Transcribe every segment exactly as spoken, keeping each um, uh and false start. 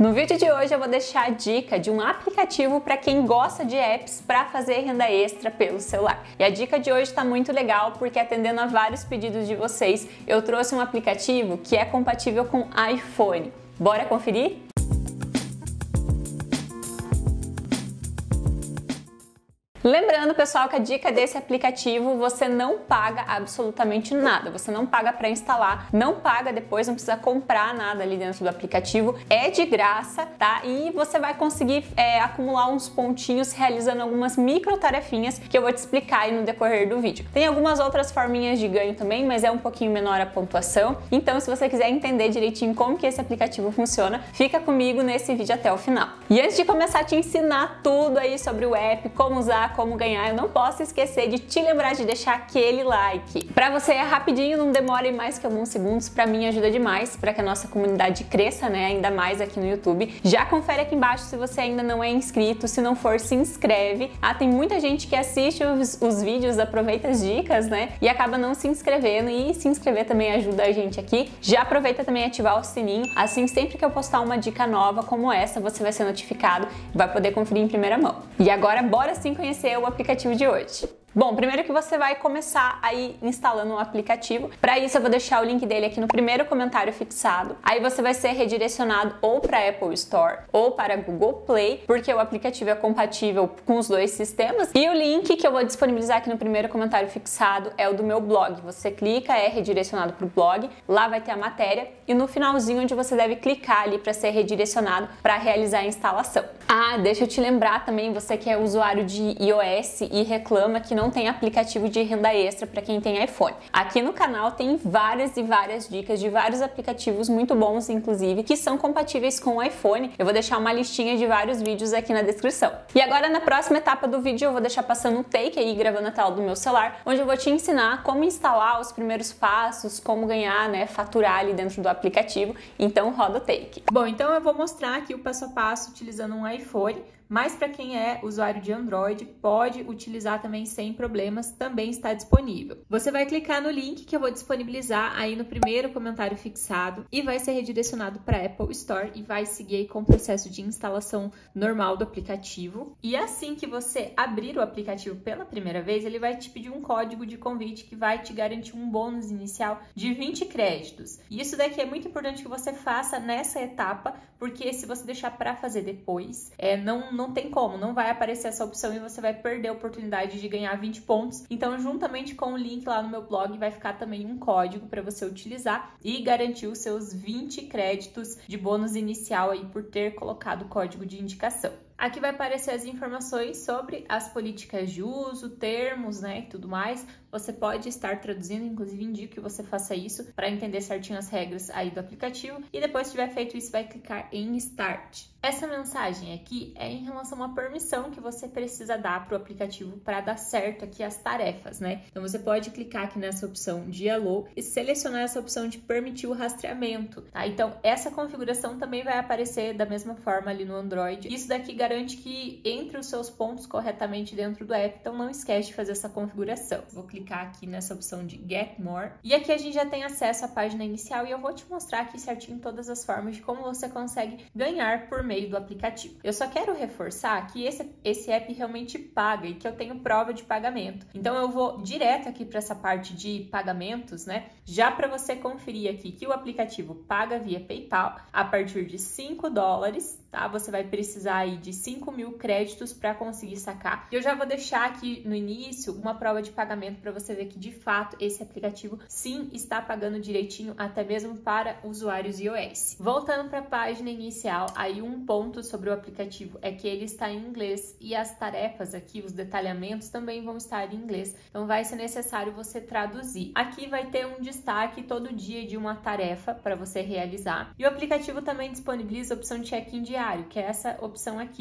No vídeo de hoje eu vou deixar a dica de um aplicativo para quem gosta de apps para fazer renda extra pelo celular. E a dica de hoje está muito legal porque, atendendo a vários pedidos de vocês, eu trouxe um aplicativo que é compatível com iPhone. Bora conferir? Lembrando, pessoal, que a dica desse aplicativo, você não paga absolutamente nada, você não paga para instalar, não paga depois, não precisa comprar nada ali dentro do aplicativo, é de graça, tá? E você vai conseguir é, acumular uns pontinhos realizando algumas micro tarefinhas que eu vou te explicar aí no decorrer do vídeo. Tem algumas outras forminhas de ganho também, mas é um pouquinho menor a pontuação, então se você quiser entender direitinho como que esse aplicativo funciona, fica comigo nesse vídeo até o final. E antes de começar a te ensinar tudo aí sobre o app, como usar, como ganhar, eu não posso esquecer de te lembrar de deixar aquele like. Pra você é rapidinho, não demore mais que alguns segundos, pra mim ajuda demais para que a nossa comunidade cresça, né, ainda mais aqui no YouTube. Já confere aqui embaixo se você ainda não é inscrito, se não for, se inscreve. Ah, tem muita gente que assiste os, os vídeos, aproveita as dicas, né, e acaba não se inscrevendo, e se inscrever também ajuda a gente aqui. Já aproveita também ativar o sininho, assim sempre que eu postar uma dica nova como essa, você vai ser notificado e vai poder conferir em primeira mão. E agora bora sim conhecer o aplicativo de hoje. Bom, primeiro que você vai começar aí instalando um aplicativo. Para isso eu vou deixar o link dele aqui no primeiro comentário fixado. Aí você vai ser redirecionado ou para Apple Store ou para Google Play, porque o aplicativo é compatível com os dois sistemas. E o link que eu vou disponibilizar aqui no primeiro comentário fixado é o do meu blog. Você clica, é redirecionado para o blog, lá vai ter a matéria e no finalzinho onde você deve clicar ali para ser redirecionado para realizar a instalação. Ah, deixa eu te lembrar também, você que é usuário de iOS e reclama que não não tem aplicativo de renda extra para quem tem iPhone. Aqui no canal tem várias e várias dicas de vários aplicativos muito bons, inclusive, que são compatíveis com o iPhone. Eu vou deixar uma listinha de vários vídeos aqui na descrição. E agora, na próxima etapa do vídeo, eu vou deixar passando um take aí, gravando a tela do meu celular, onde eu vou te ensinar como instalar os primeiros passos, como ganhar, né, faturar ali dentro do aplicativo. Então, roda o take. Bom, então eu vou mostrar aqui o passo a passo utilizando um iPhone, mas para quem é usuário de Android, pode utilizar também sem problemas, também está disponível. Você vai clicar no link que eu vou disponibilizar aí no primeiro comentário fixado e vai ser redirecionado para a Apple Store e vai seguir aí com o processo de instalação normal do aplicativo. E assim que você abrir o aplicativo pela primeira vez, ele vai te pedir um código de convite que vai te garantir um bônus inicial de vinte créditos. E isso daqui é muito importante que você faça nessa etapa, porque se você deixar para fazer depois, é, não, não Não tem como, não vai aparecer essa opção e você vai perder a oportunidade de ganhar vinte pontos. Então, juntamente com o link lá no meu blog, vai ficar também um código para você utilizar e garantir os seus vinte créditos de bônus inicial aí por ter colocado o código de indicação. Aqui vai aparecer as informações sobre as políticas de uso, termos, né, e tudo mais. Você pode estar traduzindo, inclusive indico que você faça isso para entender certinho as regras aí do aplicativo. E depois que tiver feito isso, vai clicar em Start. Essa mensagem aqui é em relação a uma permissão que você precisa dar para o aplicativo para dar certo aqui as tarefas, né? Então você pode clicar aqui nessa opção de Allow e selecionar essa opção de permitir o rastreamento, tá? Então essa configuração também vai aparecer da mesma forma ali no Android. Isso daqui garante que entre os seus pontos corretamente dentro do app, então não esquece de fazer essa configuração. Vou clicar aqui nessa opção de Get More e aqui a gente já tem acesso à página inicial e eu vou te mostrar aqui certinho todas as formas de como você consegue ganhar por meio do aplicativo. Eu só quero reforçar que esse, esse app realmente paga e que eu tenho prova de pagamento. Então eu vou direto aqui para essa parte de pagamentos, né? Já para você conferir aqui que o aplicativo paga via PayPal a partir de cinco dólares, tá? Você vai precisar aí de cinco mil créditos para conseguir sacar. Eu já vou deixar aqui no início uma prova de pagamento para você ver que de fato esse aplicativo sim está pagando direitinho, até mesmo para usuários iOS. Voltando para a página inicial, aí um ponto sobre o aplicativo é que ele está em inglês e as tarefas aqui, os detalhamentos também vão estar em inglês, então vai ser necessário você traduzir. Aqui vai ter um destaque todo dia de uma tarefa para você realizar e o aplicativo também disponibiliza a opção de check-in diário, que é essa opção aqui.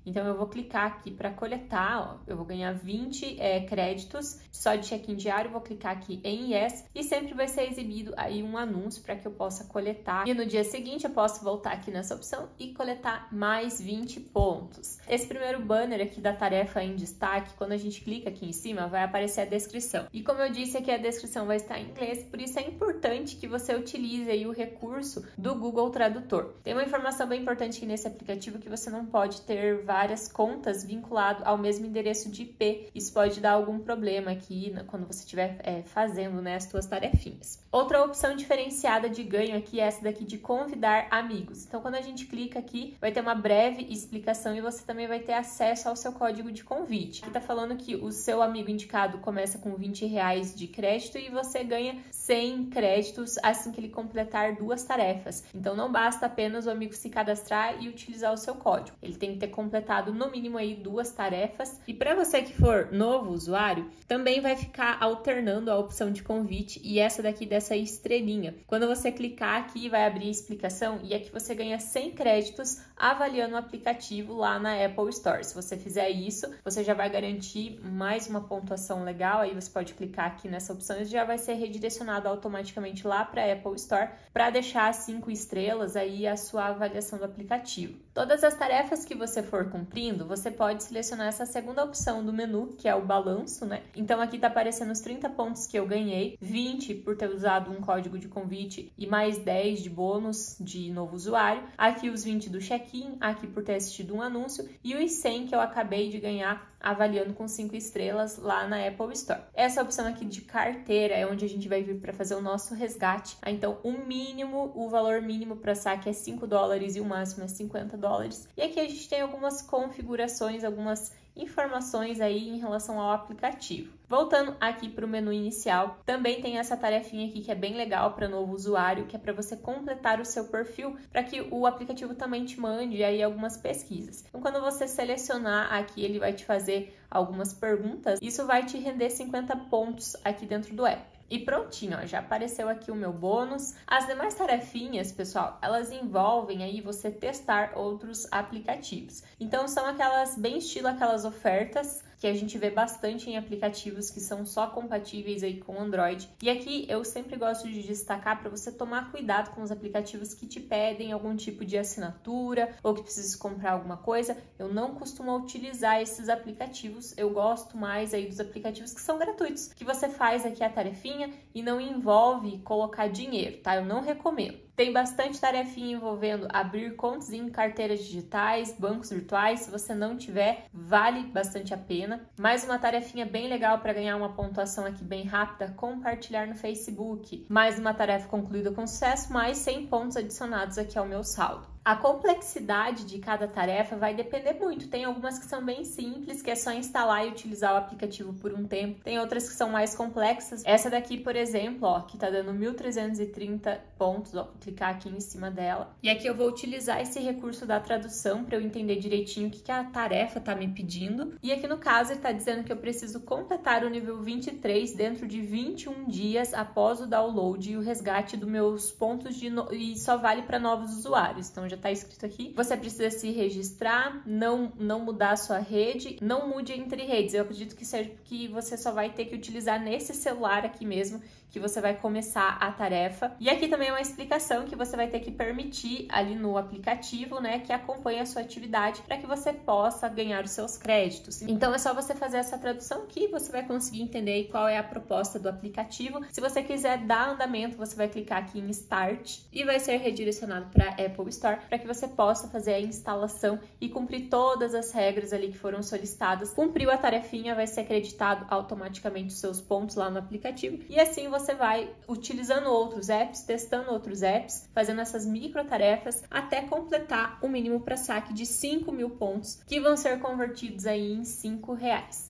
Então eu vou clicar aqui para coletar, ó, eu vou ganhar vinte é, créditos só de check-in diário, vou clicar aqui em Yes e sempre vai ser exibido aí um anúncio para que eu possa coletar. E no dia seguinte eu posso voltar aqui nessa opção e coletar mais vinte pontos. Esse primeiro banner aqui da tarefa em destaque, quando a gente clica aqui em cima, vai aparecer a descrição. E como eu disse aqui, a descrição vai estar em inglês, por isso é importante que você utilize aí o recurso do Google Tradutor. Tem uma informação bem importante aqui nesse aplicativo que você não pode ter várias contas vinculado ao mesmo endereço de I P. Isso pode dar algum problema aqui quando você estiver é, fazendo, né, as suas tarefinhas. Outra opção diferenciada de ganho aqui é essa daqui de convidar amigos. Então, quando a gente clica aqui, vai ter uma breve explicação e você também vai ter acesso ao seu código de convite. Aqui tá falando que o seu amigo indicado começa com vinte reais de crédito e você ganha cem créditos assim que ele completar duas tarefas. Então, não basta apenas o amigo se cadastrar e utilizar o seu código. Ele tem que ter completado no mínimo aí duas tarefas. E para você que for novo usuário, também vai ficar alternando a opção de convite e essa daqui dessa estrelinha. Quando você clicar aqui, vai abrir a explicação e aqui você ganha cem créditos avaliando o aplicativo lá na Apple Store. Se você fizer isso, você já vai garantir mais uma pontuação legal. Aí você pode clicar aqui nessa opção e já vai ser redirecionado automaticamente lá para a Apple Store para deixar cinco estrelas aí a sua avaliação do aplicativo. Todas as tarefas que você for cumprindo, você pode selecionar essa segunda opção do menu, que é o balanço, né? Então aqui tá aparecendo os trinta pontos que eu ganhei, vinte por ter usado um código de convite e mais dez de bônus de novo usuário. Aqui os vinte do check-in, aqui por ter assistido um anúncio e os cem que eu acabei de ganhar avaliando com cinco estrelas lá na Apple Store. Essa opção aqui de carteira é onde a gente vai vir para fazer o nosso resgate. Então, o mínimo, o valor mínimo para saque é cinco dólares e o máximo é cinquenta dólares. E aqui a gente tem algumas configurações, algumas informações aí em relação ao aplicativo. Voltando aqui para o menu inicial, também tem essa tarefinha aqui que é bem legal para novo usuário, que é para você completar o seu perfil, para que o aplicativo também te mande aí algumas pesquisas. Então, quando você selecionar aqui, ele vai te fazer algumas perguntas, isso vai te render cinquenta pontos aqui dentro do app. E prontinho, ó, já apareceu aqui o meu bônus. As demais tarefinhas, pessoal, elas envolvem aí você testar outros aplicativos. Então são aquelas, bem estilo aquelas ofertas que a gente vê bastante em aplicativos que são só compatíveis aí com Android. E aqui eu sempre gosto de destacar para você tomar cuidado com os aplicativos que te pedem algum tipo de assinatura ou que precisa comprar alguma coisa. Eu não costumo utilizar esses aplicativos, eu gosto mais aí dos aplicativos que são gratuitos, que você faz aqui a tarefinha e não envolve colocar dinheiro, tá? Eu não recomendo. Tem bastante tarefinha envolvendo abrir contas em carteiras digitais, bancos virtuais. Se você não tiver, vale bastante a pena. Mais uma tarefinha bem legal para ganhar uma pontuação aqui bem rápida, compartilhar no Facebook. Mais uma tarefa concluída com sucesso, mais cem pontos adicionados aqui ao meu saldo. A complexidade de cada tarefa vai depender muito. Tem algumas que são bem simples, que é só instalar e utilizar o aplicativo por um tempo. Tem outras que são mais complexas. Essa daqui, por exemplo, ó, que tá dando mil trezentos e trinta pontos, ó, vou clicar aqui em cima dela. E aqui eu vou utilizar esse recurso da tradução para eu entender direitinho o que, que a tarefa tá me pedindo. E aqui no caso ele tá dizendo que eu preciso completar o nível vinte e três dentro de vinte e um dias após o download e o resgate dos meus pontos de no... e só vale para novos usuários. Então já tá escrito aqui. Você precisa se registrar, não, não mudar a sua rede, não mude entre redes. Eu acredito que seja que você só vai ter que utilizar nesse celular aqui mesmo, que você vai começar a tarefa. E aqui também é uma explicação que você vai ter que permitir ali no aplicativo, né, que acompanhe a sua atividade para que você possa ganhar os seus créditos. Então é só você fazer essa tradução que você vai conseguir entender qual é a proposta do aplicativo. Se você quiser dar andamento, você vai clicar aqui em Start e vai ser redirecionado para a Apple Store para que você possa fazer a instalação e cumprir todas as regras ali que foram solicitadas. Cumpriu a tarefinha, vai ser acreditado automaticamente os seus pontos lá no aplicativo e assim você vai utilizando outros apps, testando outros apps, fazendo essas micro tarefas até completar o mínimo para saque de cinco mil pontos que vão ser convertidos aí em cinco reais.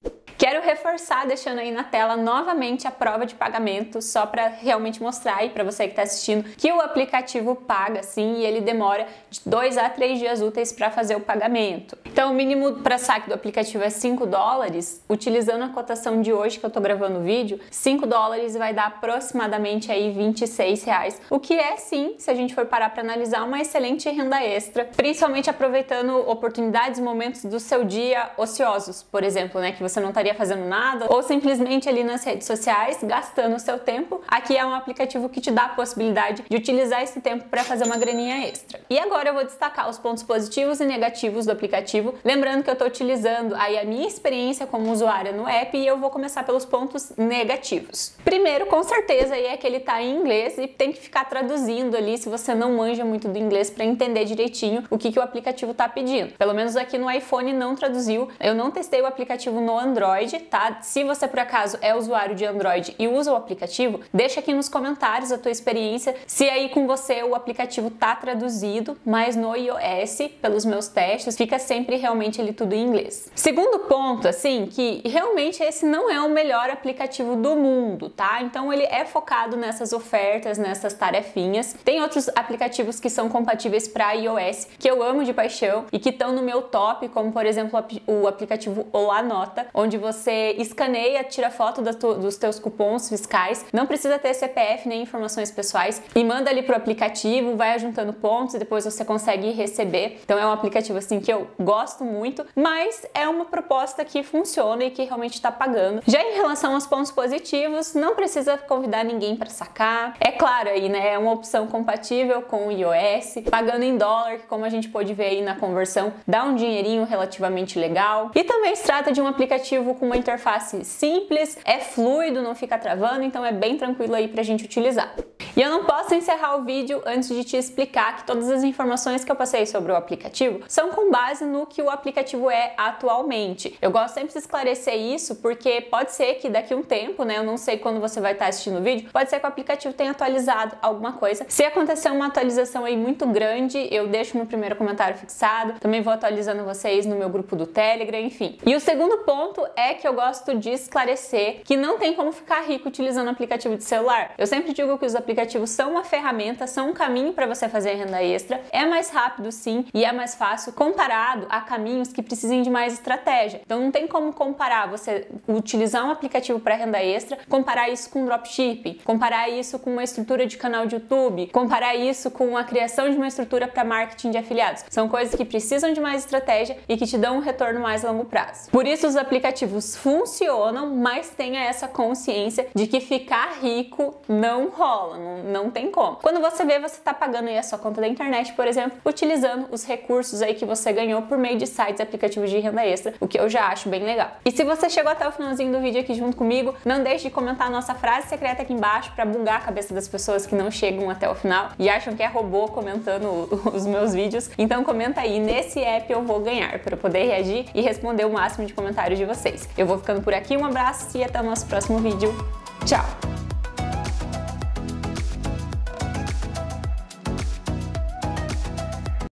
Quero reforçar, deixando aí na tela novamente a prova de pagamento, só para realmente mostrar aí para você que está assistindo que o aplicativo paga sim, e ele demora de dois a três dias úteis para fazer o pagamento. Então o mínimo para saque do aplicativo é cinco dólares, utilizando a cotação de hoje que eu tô gravando o vídeo, cinco dólares vai dar aproximadamente aí vinte e seis reais, o que é sim, se a gente for parar para analisar, uma excelente renda extra, principalmente aproveitando oportunidades, momentos do seu dia ociosos, por exemplo, né, que você não estaria fazendo nada, ou simplesmente ali nas redes sociais, gastando o seu tempo. Aqui é um aplicativo que te dá a possibilidade de utilizar esse tempo para fazer uma graninha extra. E agora eu vou destacar os pontos positivos e negativos do aplicativo, lembrando que eu estou utilizando aí a minha experiência como usuária no app e eu vou começar pelos pontos negativos. Primeiro, com certeza, aí é que ele está em inglês e tem que ficar traduzindo ali se você não manja muito do inglês para entender direitinho o que, que o aplicativo está pedindo. Pelo menos aqui no iPhone não traduziu, eu não testei o aplicativo no Android, tá? Se você por acaso é usuário de Android e usa o aplicativo, deixa aqui nos comentários a tua experiência, se aí com você o aplicativo tá traduzido, mas no iOS, pelos meus testes, fica sempre realmente ali tudo em inglês. Segundo ponto, assim, que realmente esse não é o melhor aplicativo do mundo, tá? Então ele é focado nessas ofertas, nessas tarefinhas. Tem outros aplicativos que são compatíveis para iOS, que eu amo de paixão e que estão no meu top, como por exemplo o aplicativo Olá Nota, onde você escaneia, tira foto da tu, dos teus cupons fiscais, não precisa ter C P F nem informações pessoais e manda ali pro aplicativo, vai ajuntando pontos e depois você consegue receber. Então é um aplicativo assim que eu gosto muito, mas é uma proposta que funciona e que realmente está pagando. Já em relação aos pontos positivos, não precisa convidar ninguém para sacar. É claro aí, né, é uma opção compatível com o iOS, pagando em dólar, que como a gente pode ver aí na conversão, dá um dinheirinho relativamente legal. E também se trata de um aplicativo com uma interface simples, é fluido, não fica travando, então é bem tranquilo aí pra gente utilizar. E eu não posso encerrar o vídeo antes de te explicar que todas as informações que eu passei sobre o aplicativo são com base no que o aplicativo é atualmente. Eu gosto sempre de esclarecer isso porque pode ser que daqui a um tempo, né, eu não sei quando você vai estar assistindo o vídeo, pode ser que o aplicativo tenha atualizado alguma coisa. Se acontecer uma atualização aí muito grande, eu deixo meu primeiro comentário fixado, também vou atualizando vocês no meu grupo do Telegram, enfim. E o segundo ponto é que eu gosto de esclarecer que não tem como ficar rico utilizando aplicativo de celular. Eu sempre digo que os aplicativos são uma ferramenta, são um caminho para você fazer renda extra, é mais rápido sim e é mais fácil comparado a caminhos que precisem de mais estratégia. Então não tem como comparar você utilizar um aplicativo para renda extra, comparar isso com dropshipping, comparar isso com uma estrutura de canal de YouTube, comparar isso com a criação de uma estrutura para marketing de afiliados. São coisas que precisam de mais estratégia e que te dão um retorno mais a longo prazo. Por isso os aplicativos funcionam, mas tenha essa consciência de que ficar rico não rola, não, não tem como. Quando você vê, você está pagando aí a sua conta da internet, por exemplo, utilizando os recursos aí que você ganhou por meio de sites e aplicativos de renda extra, o que eu já acho bem legal. E se você chegou até o finalzinho do vídeo aqui junto comigo, não deixe de comentar a nossa frase secreta aqui embaixo para bugar a cabeça das pessoas que não chegam até o final e acham que é robô comentando os meus vídeos. Então comenta aí, nesse app eu vou ganhar, para eu poder reagir e responder o máximo de comentários de vocês. Eu vou ficando por aqui, um abraço e até o nosso próximo vídeo. Tchau!